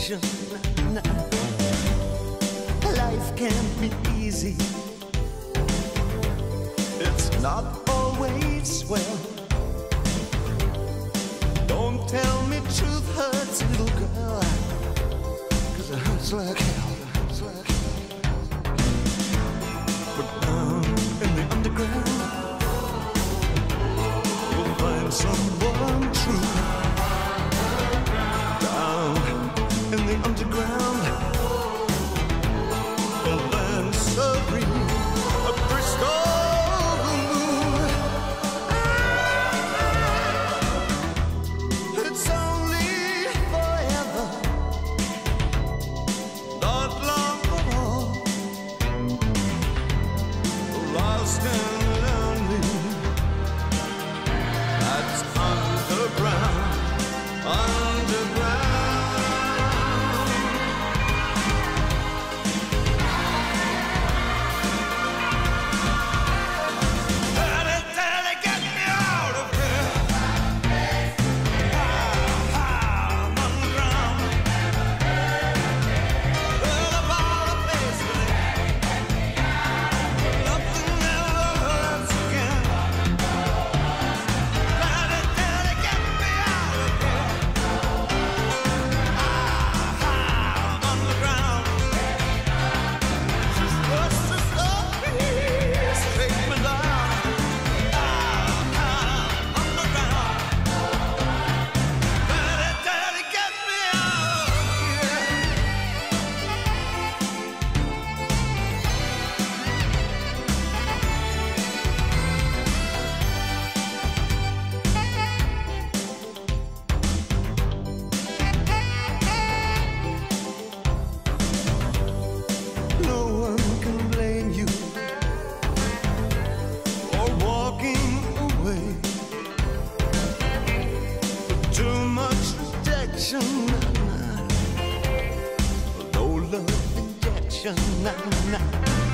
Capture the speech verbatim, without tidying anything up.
protection. Life can't be easy. It's not always swell. Don't tell me truth hurts, little girl, 'cause it hurts like hell. It hurts like hell. But down in the underground, you'll find someone true. Down in the underground, a land serene, a crystal moon. It's only forever, not long at all. Lost and lonely, that's underground, underground. No love injection, nah, nah.